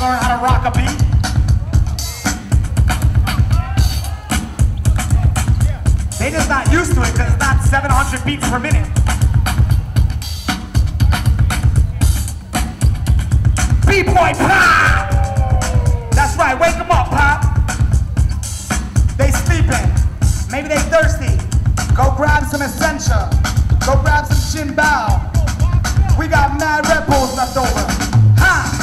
learn how to rock a beat? They just not used to it because it's not 700 beats per minute. B-boy Pop! That's right, wake them up, Pop. They sleeping. Maybe they thirsty. Go grab some Essentia. Go grab some Shin Bao. We got mad Red Bulls left over. Ha!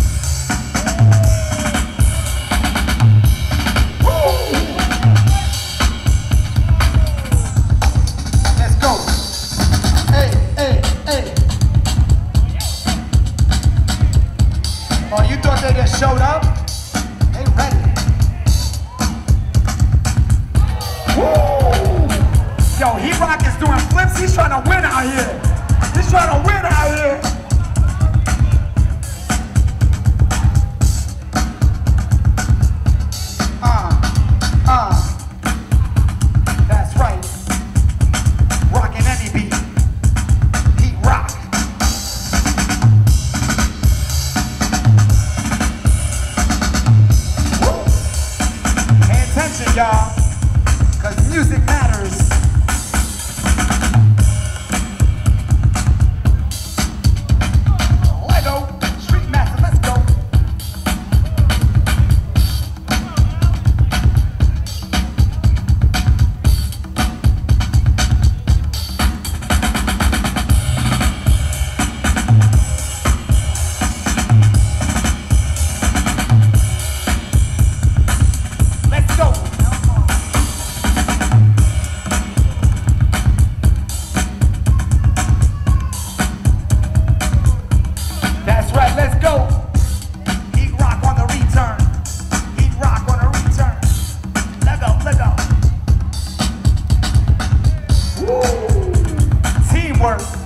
Let's go. Hey, hey, hey. Oh, you thought they just showed up? They ready. Woo! Yo, Heat-Rock is doing flips. He's trying to win out here. He's trying to win out here. That's right. Rocking any beat. Heat-Rock. Woo! Pay attention, y'all, because music matters. Teamwork.